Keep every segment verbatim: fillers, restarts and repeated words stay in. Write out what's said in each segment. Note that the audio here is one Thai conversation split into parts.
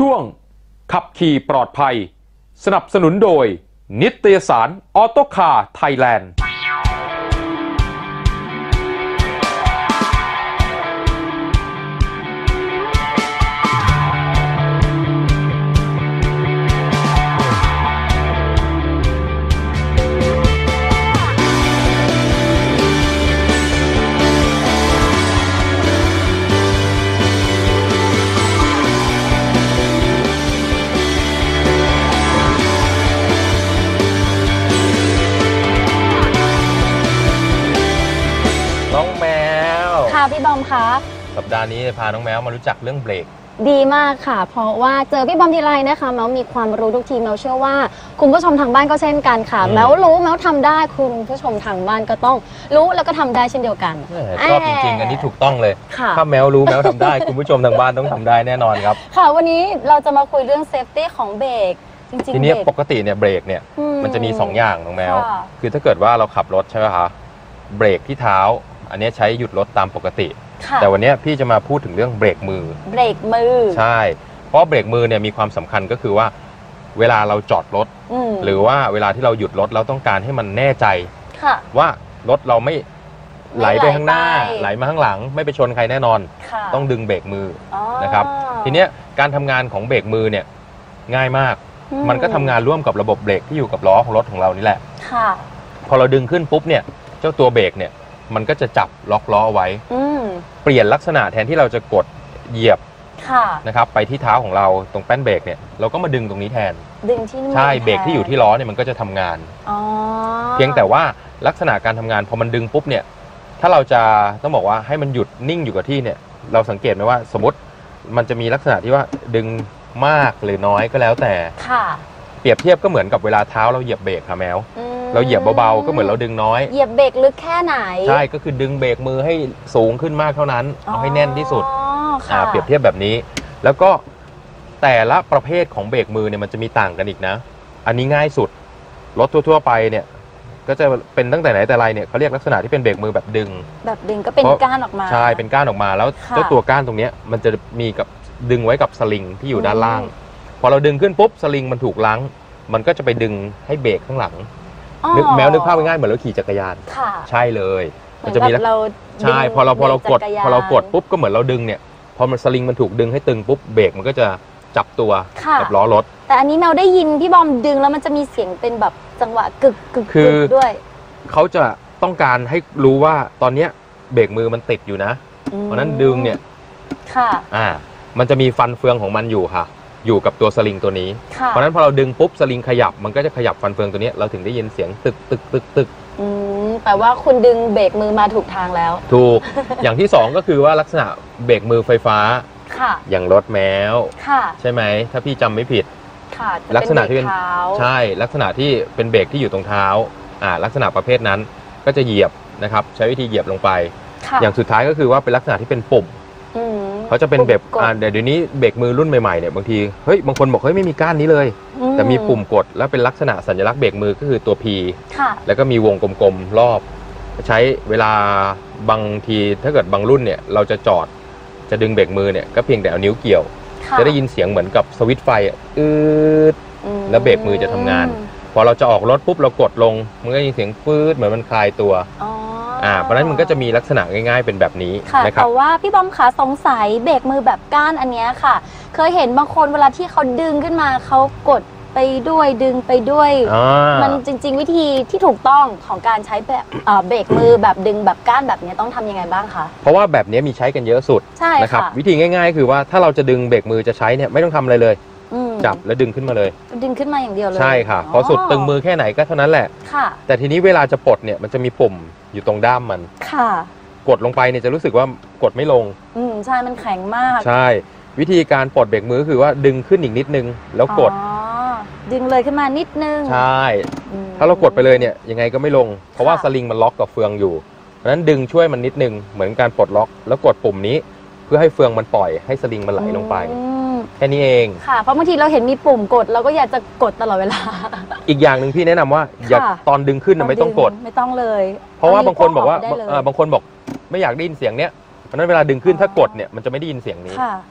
ช่วงขับขี่ปลอดภัยสนับสนุนโดยนิตยสารออโต้คาร์ไทยแลนด์พี่บอมคะสัปดาห์นี้พาน้องแมวมารู้จักเรื่องเบรกดีมากค่ะเพราะว่าเจอพี่บอมทีไรนะคะแมวมีความรู้ทุกทีแมวเชื่อว่าคุณผู้ชมทางบ้านก็เช่นกันค่ะแมวรู้แมวทำได้คุณผู้ชมทางบ้านก็ต้องรู้แล้วก็ทำได้เช่นเดียวกันชอบจริงๆอันนี้ถูกต้องเลยถ้าแมวรู้แมวทำได้คุณผู้ชมทางบ้านต้องทำได้แน่นอนครับค่ะวันนี้เราจะมาคุยเรื่องเซฟตี้ของเบรกจริงๆทีนี้ปกติเนี่ยเบรกเนี่ยมันจะมีสองอย่างน้องแมวคือถ้าเกิดว่าเราขับรถใช่ไหมคะเบรกที่เท้าอันนี้ใช้หยุดรถตามปกติแต่วันนี้พี่จะมาพูดถึงเรื่องเบรกมือเบรกมือใช่เพราะเบรกมือเนี่ยมีความสำคัญก็คือว่าเวลาเราจอดรถหรือว่าเวลาที่เราหยุดรถเราต้องการให้มันแน่ใจว่ารถเราไม่ไหลไปข้างหน้าไหลมาข้างหลังไม่ไปชนใครแน่นอนต้องดึงเบรกมือนะครับทีเนี้ยการทำงานของเบรกมือเนี่ยง่ายมากมันก็ทำงานร่วมกับระบบเบรกที่อยู่กับล้อของรถของเรานี่แหละพอเราดึงขึ้นปุ๊บเนี่ยเจ้าตัวเบรกเนี่ยมันก็จะจับล็อกล้อไว้เปลี่ยนลักษณะแทนที่เราจะกดเหยียบนะครับไปที่เท้าของเราตรงแป้นเบรกเนี่ยเราก็มาดึงตรงนี้แทนดึงที่ใช่เบรกที่อยู่ที่ล้อเนี่ยมันก็จะทำงานเพียงแต่ว่าลักษณะการทำงานพอมันดึงปุ๊บเนี่ยถ้าเราจะต้องบอกว่าให้มันหยุดนิ่งอยู่กับที่เนี่ยเราสังเกตไหมว่าสมมติมันจะมีลักษณะที่ว่าดึงมากหรือน้อยก็แล้วแต่เปรียบเทียบก็เหมือนกับเวลาเท้าเราเหยียบเบรกค่ะแมวเราเหยียบเบาๆก็เหมือนเราดึงน้อยเหยียบเบรกลึกแค่ไหนใช่ก็คือดึงเบรกมือให้สูงขึ้นมากเท่านั้นเอาให้แน่นที่สุดอ่าเปรียบเทียบแบบนี้แล้วก็แต่ละประเภทของเบรกมือเนี่ยมันจะมีต่างกันอีกนะอันนี้ง่ายสุดรถทั่วๆไปเนี่ยก็จะเป็นตั้งแต่ไหนแต่ไรเนี่ยเขาเรียกลักษณะที่เป็นเบรกมือแบบดึงแบบดึงก็เป็นก้านออกมาใช่เป็นก้านออกมาแล้วเจ้าตัวก้านตรงนี้มันจะมีกับดึงไว้กับสลิงที่อยู่ด้านล่างพอเราดึงขึ้นปุ๊บสลิงมันถูกล้างมันก็จะไปดึงให้เบรกข้างหลังนึกแมวนึกภาพง่ายเหมือนเราขี่จักรยานใช่เลยมันจะมีแล้วใช่พอเราพอเรากดพอเรากดปุ๊บก็เหมือนเราดึงเนี่ยพอมันสลิงมันถูกดึงให้ตึงปุ๊บเบรกมันก็จะจับตัวกับล้อรถแต่อันนี้แมวได้ยินพี่บอมดึงแล้วมันจะมีเสียงเป็นแบบจังหวะกึกกึกด้วยเขาจะต้องการให้รู้ว่าตอนเนี้ยเบรกมือมันติดอยู่นะเพราะนั้นดึงเนี่ยค่ะอ่ามันจะมีฟันเฟืองของมันอยู่ค่ะอยู่กับตัวสลิงตัวนี้เพราะฉะนั้นพอเราดึงปุ๊บสลิงขยับมันก็จะขยับฟันเฟืองตัวนี้เราถึงได้ยินเสียงตึกตึกตึกตึกอืมแปลว่าคุณดึงเบรกมือมาถูกทางแล้วถูก อย่างที่สองก็คือว่าลักษณะเบรกมือไฟฟ้าค่ะอย่างรถแมวค่ะใช่ไหมถ้าพี่จำไม่ผิดค่ะลักษณะที่เป็นใช่ลักษณะที่เป็นเบรกที่อยู่ตรงเท้าอ่าลักษณะประเภทนั้นก็จะเหยียบนะครับใช้วิธีเหยียบลงไปอย่างสุดท้ายก็คือว่าเป็นลักษณะที่เป็นปุ่มเขาจะเป็นแบบอ่าเดี๋ยวนี้เบรกมือรุ่นใหม่ๆเนี่ยบางทีเฮ้ยบางคนบอกเฮ้ยไม่มีก้านนี้เลยแต่มีปุ่มกดแล้วเป็นลักษณะสัญลักษณ์เบรกมือก็คือตัว P แล้วก็มีวงกลมๆรอบใช้เวลาบางทีถ้าเกิดบางรุ่นเนี่ยเราจะจอดจะดึงเบรกมือเนี่ยก็เพียงแต่เอานิ้วเกี่ยวจะได้ยินเสียงเหมือนกับสวิตช์ไฟอืดแล้วเบรกมือจะทำงานพอเราจะออกรถปุ๊บเรากดลงมันก็ยินเสียงปื๊ดเหมือนมันคลายตัวอ่าเพราะนั้นมันก็จะมีลักษณะง่ายๆเป็นแบบนี้นะครับแต่ว่าพี่บอมขาสงสัยเบรกมือแบบก้านอันนี้ค่ะเคยเห็นบางคนเวลาที่เขาดึงขึ้นมาเขากดไปด้วยดึงไปด้วยมันจริงๆวิธีที่ถูกต้องของการใช้แบบเบรกมือแบบดึงแบบก้านแบบนี้ต้องทำยังไงบ้างคะเพราะว่าแบบนี้มีใช้กันเยอะสุดนะครับวิธีง่ายๆคือว่าถ้าเราจะดึงเบรกมือจะใช้เนี่ยไม่ต้องทำอะไรเลยจับแล้วดึงขึ้นมาเลยดึงขึ้นมาอย่างเดียวเลยใช่ค่ะพอสุดตึงมือแค่ไหนก็เท่านั้นแหละค่ะแต่ทีนี้เวลาจะปลดเนี่ยมันจะมีปุ่มอยู่ตรงด้ามมันค่ะกดลงไปเนี่ยจะรู้สึกว่ากดไม่ลงอืมใช่มันแข็งมากใช่วิธีการปลดเบรกมือคือว่าดึงขึ้นอีกนิดนึงแล้วกดอ๋อดึงเลยขึ้นมานิดนึงใช่ถ้าเรากดไปเลยเนี่ยยังไงก็ไม่ลงเพราะว่าสลิงมันล็อกกับเฟืองอยู่เพราะฉะนั้นดึงช่วยมันนิดนึงเหมือนการปลดล็อกแล้วกดปุ่มนี้เพื่อให้เฟืองมันปล่อยให้สลิงมันไหลลงไปแค่นี้เองค่ะเพราะบางทีเราเห็นมีปุ่มกดเราก็อยากจะกดตลอดเวลาอีกอย่างหนึ่งพี่แนะนำว่าอย่าตอนดึงขึ้นไม่ต้องกดไม่ต้องเลยเพราะว่าบางคนบอกว่าบางคนบอกไม่อยากได้ยินเสียงเนี้ยเพราะนั้นเวลาดึงขึ้นถ้ากดเนี่ยมันจะไม่ได้ยินเสียงนี้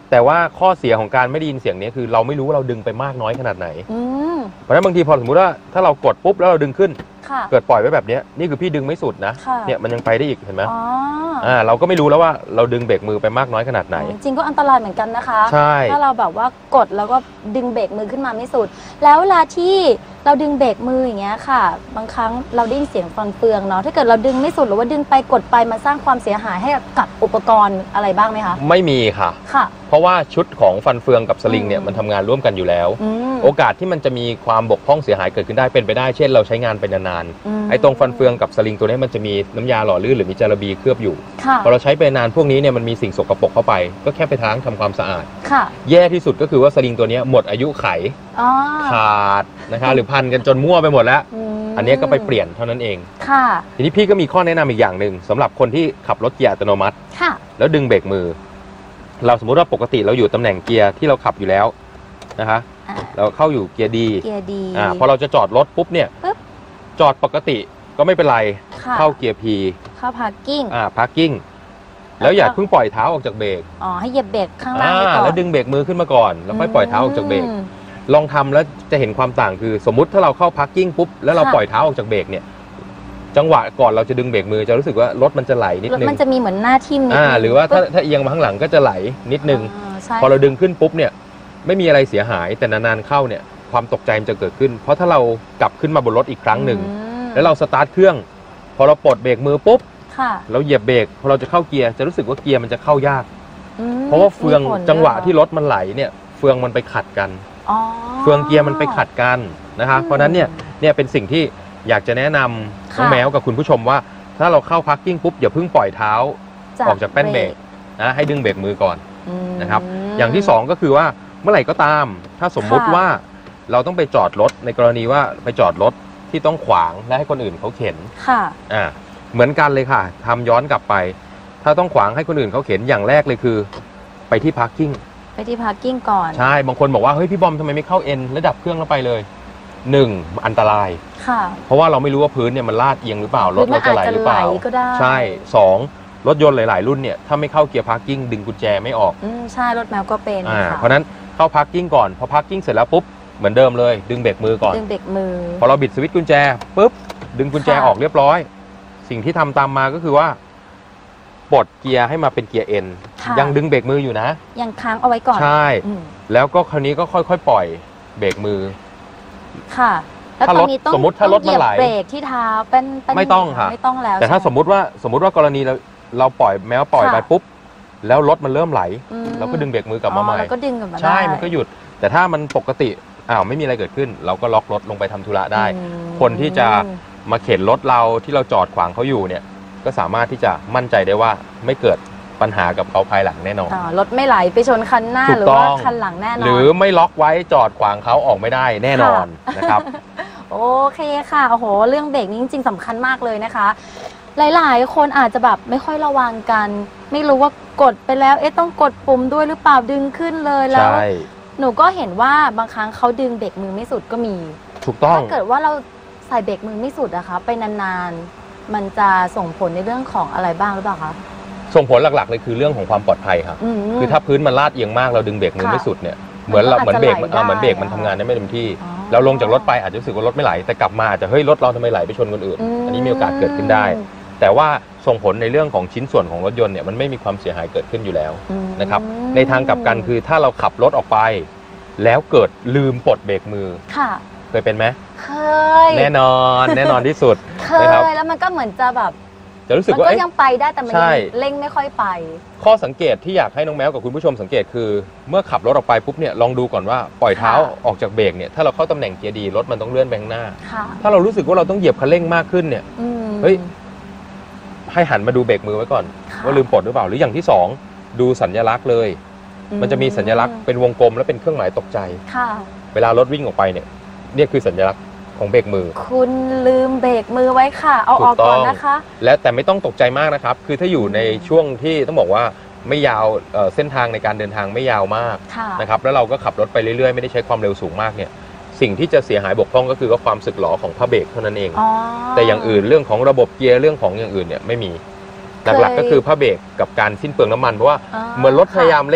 แต่ว่าข้อเสียของการไม่ได้ยินเสียงนี้คือเราไม่รู้ว่าเราดึงไปมากน้อยขนาดไหนเพราะฉะนั้นบางทีพอสมมติว่าถ้าเรากดปุ๊บแล้วเราดึงขึ้นเกิดปล่อยไว้แบบนี้นี่คือพี่ดึงไม่สุดนะเนี่ยมันยังไปได้อีกเห็นไหมอ่าเราก็ไม่รู้แล้วว่าเราดึงเบรกมือไปมากน้อยขนาดไหนจริงก็อันตรายเหมือนกันนะคะใช่ถ้าเราแบบว่ากดแล้วก็ดึงเบรกมือขึ้นมาไม่สุดแล้วเวลาที่เราดึงเบรกมืออย่างเงี้ยค่ะบางครั้งเราได้ยินเสียงฟันเฟืองเนาะถ้าเกิดเราดึงไม่สุดหรือว่าดึงไปกดไปมาสร้างความเสียหายให้กับอุปกรณ์อะไรบ้างไหมคะไม่มีค่ะค่ะเพราะว่าชุดของฟันเฟืองกับสลิงเนี่ยมันทำงานร่วมกันอยู่แล้วโอกาสที่มันจะมีความบกพร่องเสียหายเกิดขึ้นได้เป็นไปได้เช่นเราใช้งานไปนานๆไอ้ตรงฟันเฟืองกับสลิงตัวนี้มันจะมีน้ำยาหล่อลื่นหรือมีจาระบีเคลือบอยู่พอเราใช้ไปนานพวกนี้เนี่ยมันมีสิ่งสกปรกเข้าไปก็แค่ไปล้างทำความสะอาดแย่ที่สุดก็คือว่าสลิงตัวนี้หมดอายุไขขาดนะคะหรือพันกันจนมั่วไปหมดแล้วอันนี้ก็ไปเปลี่ยนเท่านั้นเองทีนี้พี่ก็มีข้อแนะนำอีกอย่างหนึ่งสำหรับคนที่ขับรถเกียร์อัตโนมัติแล้วดึงเบรกมือเราสมมุติว่าปกติเราอยู่ตำแหน่งเกียร์ที่เราขับอยู่แล้วนะคะเราเข้าอยู่เกียร์ดีเกียร์ดีอ่าพอเราจะจอดรถปุ๊บเนี่ยจอดปกติก็ไม่เป็นไรเข้าเกียร์ P เข้าพาร์กิ้งอ่าพาร์กิ้งแล้วอย่าเพิ่งปล่อยเท้าออกจากเบรกอ๋อให้เหยียบเบรกข้างล่างก่อนแล้วดึงเบรกมือขึ้นมาก่อนแล้วค่อยปล่อยเท้าออกจากเบรกลองทำแล้วจะเห็นความต่างคือสมมุติถ้าเราเข้าพาร์กิ้งปุ๊บแล้วเราปล่อยเท้าออกจากเบรกเนี่ยจังหวะก่อนเราจะดึงเบรกมือจะรู้สึกว่ารถมันจะไหลนิดนึงมันจะมีเหมือนหน้าทิ่มนิดนึงหรือว่าถ้าถ้าเอียงมาข้างหลังก็จะไหลนิดนึงพอเราดึงขึ้นปุ๊บเนี่ยไม่มีอะไรเสียหายแต่นานๆเข้าเนี่ยความตกใจมันจะเกิดขึ้นเพราะถ้าเรากลับขึ้นมาบนรถอีกครั้งหนึ่งแล้วเราสตาร์ทเครื่องพอเราปลดเบรกมือปุ๊บเราเหยียบเบรกพอเราจะเข้าเกียร์จะรู้สึกว่าเกียร์มันจะเข้ายากเพราะว่าเฟืองจังหวะที่รถมันไหลเนี่ยเฟืองมันไปขัดกันเฟืองเกียร์มันไปขัดกันนะคะเพราะนั้นเนี่ยเนี่ยเป็นสิ่งที่อยากจะแนะนำน้องแมวกับคุณผู้ชมว่าถ้าเราเข้าพาร์กิ้งปุ๊บอย่าเพิ่งปล่อยเท้าออกจากแป้นเบรกนะให้ดึงเบรกมือก่อนนะครับอย่างที่สองก็คือว่าเมื่อไหร่ก็ตามถ้าสมมุติว่าเราต้องไปจอดรถในกรณีว่าไปจอดรถที่ต้องขวางและให้คนอื่นเขาเข็นค่ะอ่าเหมือนกันเลยค่ะทำย้อนกลับไปถ้าต้องขวางให้คนอื่นเขาเข็นอย่างแรกเลยคือไปที่พาร์กิ้งไปที่พาร์กิ้งก่อนใช่บางคนบอกว่าเฮ้ยพี่บอมทำไมไม่เข้าเอ็นแล้วดับเครื่องแล้วไปเลยหนึ่งอันตรายค่ะเพราะว่าเราไม่รู้ว่าพื้นเนี่ยมันลาดเอียงหรือเปล่ารถเราจะไหลหรือเปล่าใช่สองรถยนต์หลายๆรุ่นเนี่ยถ้าไม่เข้าเกียร์พาร์กิ้งดึงกุญแจไม่ออกอืมใช่รถแมวก็เป็นอ่าเพราะนั้นเข้าพาร์กิ้งก่อนพอพาร์กิ้งเสร็จแล้วปุ๊บเหมือนเดิมเลยดึงเบรกมือก่อนดึงเบรกมือพอเราบิดสวิตช์กุญแจปุ๊บดึงกุญแจออกเรียบร้อยสิ่งที่ทำตามมาก็คือว่าปลดเกียร์ให้มาเป็นเกียร์ N ยังดึงเบรกมืออยู่นะยังค้างเอาไว้ก่อนใช่แล้วก็คราวนี้ก็ค่อยๆปล่อยเบรกมือค่ะแล้วตอนนี้ต้องสมมติถ้ารถมันไหลเบรกที่เท้าเป็นไม่ต้องค่ะไม่ต้องแล้วแต่ถ้าสมมุติว่าสมมุติว่ากรณีเราเราปล่อยแม้ว่าปล่อยไปปุ๊บแล้วรถมันเริ่มไหลเราก็ดึงเบรกมือกลับมาใหม่ก็ดึงกลับมาได้ใช่มันก็หยุดแต่ถ้ามันปกติอ้าวไม่มีอะไรเกิดขึ้นเราก็ล็อกรถลงไปทำธุระได้คนที่จะมาเข็นรถเราที่เราจอดขวางเขาอยู่เนี่ยก็สามารถที่จะมั่นใจได้ว่าไม่เกิดปัญหากับเขาภายหลังแน่นอนรถไม่ไหลไปชนคันหน้าหรือว่าคันหลังแน่นอนหรือไม่ล็อกไว้จอดขวางเขาออกไม่ได้แน่นอนนะครับโอเคค่ะโอ้โหเรื่องเบรกนี้จริงๆสำคัญมากเลยนะคะหลายๆคนอาจจะแบบไม่ค่อยระวังกันไม่รู้ว่ากดไปแล้วเอ๊ะต้องกดปุ่มด้วยหรือเปล่าดึงขึ้นเลยแล้วหนูก็เห็นว่าบางครั้งเขาดึงเบรกมือไม่สุดก็มีถูกต้องถ้าเกิดว่าเราใส่เบรกมือไม่สุดนะคะไปนานๆมันจะส่งผลในเรื่องของอะไรบ้างหรือเปล่าคะส่งผลหลักๆเลยคือเรื่องของความปลอดภัยครับคือถ้าพื้นมันลาดเอียงมากเราดึงเบรกมือไม่สุดเนี่ยเหมือนเราเหมือนเบรกเหมือนเบรกมันทำงานได้ไม่เต็มที่เราลงจากรถไปอาจจะรู้สึกว่ารถไม่ไหลแต่กลับมาอาจจะเฮ้ยรถเราทำไมไหลไปชนคนอื่นอันนี้มีโอกาสเกิดขึ้นได้แต่ว่าส่งผลในเรื่องของชิ้นส่วนของรถยนต์เนี่ยมันไม่มีความเสียหายเกิดขึ้นอยู่แล้วนะครับในทางกลับกันคือถ้าเราขับรถออกไปแล้วเกิดลืมปลดเบรกมือเคยเป็นไหมเคยแน่นอนแน่นอนที่สุดเคยแล้วมันก็เหมือนจะแบบจะรู้สึกว่ามันก็ยังไปได้แต่มันเร่งไม่ค่อยไปข้อสังเกตที่อยากให้น้องแมวกับคุณผู้ชมสังเกตคือเมื่อขับรถออกไปปุ๊บเนี่ยลองดูก่อนว่าปล่อยเท้าออกจากเบรกเนี่ยถ้าเราเข้าตำแหน่งเกียร์ดีรถมันต้องเลื่อนไปข้างหน้าถ้าเรารู้สึกว่าเราต้องเหยียบคันเร่งมากขึ้นเนี่ยเฮ้ยให้หันมาดูเบรกมือไว้ก่อนว่าลืมปลดหรือเปล่าหรืออย่างที่สองดูสัญลักษณ์เลยมันจะมีสัญลักษณ์เป็นวงกลมและเป็นเครื่องหมายตกใจเวลารถวิ่งออกไปเนี่ยนี่คือสัญลักษณ์ของเบรกมือคุณลืมเบรกมือไว้ค่ะเอาออกก่อนนะคะและแต่ไม่ต้องตกใจมากนะครับคือถ้าอยู่ในช่วงที่ต้องบอกว่าไม่ยาวเส้นทางในการเดินทางไม่ยาวมากนะครับแล้วเราก็ขับรถไปเรื่อยๆไม่ได้ใช้ความเร็วสูงมากเนี่ยสิ่งที่จะเสียหายบกพร่องก็คือว่าความสึกหรอของผ้าเบรกเท่านั้นเองแต่อย่างอื่นเรื่องของระบบเกียร์เรื่องของอย่างอื่นเนี่ยไม่มีหลักๆก็คือผ้าเบรกกับการสิ้นเปลืองน้ำมันเพราะว่าเหมือนรถพยายามเร่ง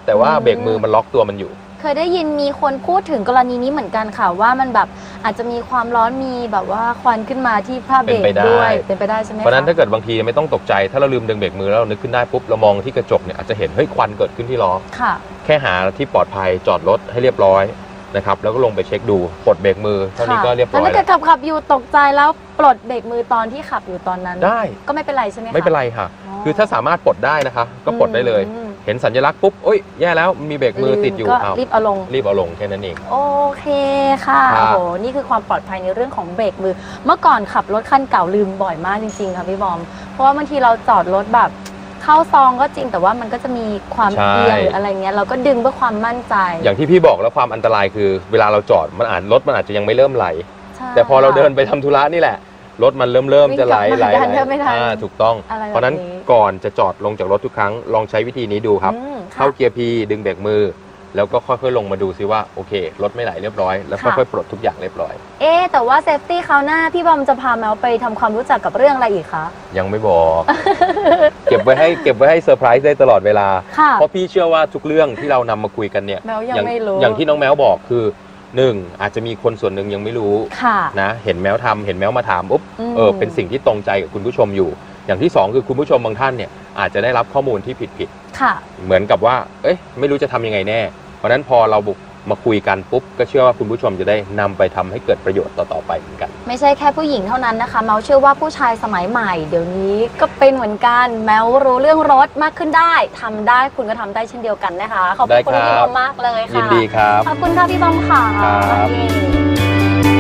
แต่ว่าเบรกมือมันล็อกตัวมันอยู่เคยได้ยินมีคนพูดถึงกรณีนี้เหมือนกันค่ะว่ามันแบบอาจจะมีความร้อนมีแบบว่าควันขึ้นมาที่ผ้าเบรกด้วยเป็นไปได้ใช่ไหมเพราะนั้นถ้าเกิดบางทีไม่ต้องตกใจถ้าเราลืมดึงเบรกมือแล้วเรานึกขึ้นได้ปุ๊บเรามองที่กระจกเนี่ยอาจจะเห็นเฮ้ยควันเกิดขึ้นที่ล้อแค่หาที่ปลอดภัยจอดรถให้เรียบร้อยนะครับแล้วก็ลงไปเช็คดูปลดเบรกมือเท่านี้ก็เรียบร้อยแล้วถ้าเกิดขับขับอยู่ตกใจแล้วปลดเบรกมือตอนที่ขับอยู่ตอนนั้นได้ก็ไม่เป็นไรใช่ไหมคะไม่เป็นไรค่ะคือถ้าสามารถปลดได้นะคะก็ปลดได้เลยเห็นสัญลักษณ์ปุ๊บโอ๊ยแย่แล้วมีเบรกมือติดอยู่ก็รีบเอาลงรีบเอาลงแค่นั้นเองโอเคค่ะโอ้โหนี่คือความปลอดภัยในเรื่องของเบรกมือเมื่อก่อนขับรถคันเก่าลืมบ่อยมากจริงๆค่ะพี่บอมเพราะว่าบางทีเราจอดรถแบบเข้าซองก็จริงแต่ว่ามันก็จะมีความเอียงหรืออะไรเงี้ยเราก็ดึงเพื่อความมั่นใจอย่างที่พี่บอกแล้วความอันตรายคือเวลาเราจอดมันอาจรถมันอาจจะยังไม่เริ่มไหลแต่พอเราเดินไปทำธุระนี่แหละรถมันเริ่มเริ่มจะไหลไหลถูกต้องเพราะนั้นก่อนจะจอดลงจากรถทุกครั้งลองใช้วิธีนี้ดูครับเข้าเกียร์พีดึงเบรกมือแล้วก็ค่อยๆลงมาดูซิว่าโอเครถไม่ไหลเรียบร้อยแล้วค่อยๆปลดทุกอย่างเรียบร้อยเอ๊แต่ว่าเซฟตี้คราวหน้าพี่บอมจะพาแมวไปทำความรู้จักกับเรื่องอะไรอีกคะยังไม่บอกเก็บไว้ให้เก็บไว้ให้เซอร์ไพรส์ได้ตลอดเวลาเพราะพี่เชื่อว่าทุกเรื่องที่เรานำมาคุยกันเนี่ยอย่างที่น้องแมวบอกคือหนึ่งอาจจะมีคนส่วนหนึ่งยังไม่รู้นะเห็นแมวทำเห็นแมวมาถามปุ๊บเออเป็นสิ่งที่ตรงใจกับคุณผู้ชมอยู่อย่างที่สองคือคุณผู้ชมบางท่านเนี่ยอาจจะได้รับข้อมูลที่ผิดผิดเหมือนกับว่าเอ๊ะไม่รู้จะทำยังไงแน่เพราะฉะนั้นพอเราบุกมาคุยกันปุ๊บก็เชื่อว่าคุณผู้ชมจะได้นำไปทำให้เกิดประโยชน์ต่อๆไปเหมือนกันไม่ใช่แค่ผู้หญิงเท่านั้นนะคะแมวเชื่อว่าผู้ชายสมัยใหม่เดี๋ยวนี้ก็เป็นเหมือนกันแมวรู้เรื่องรถมากขึ้นได้ทำได้คุณก็ทำได้เช่นเดียวกันนะคะขอบคุณพี่บอมมากเลยค่ะยินดีครับขอบคุณค่ะพี่บอมค่ะ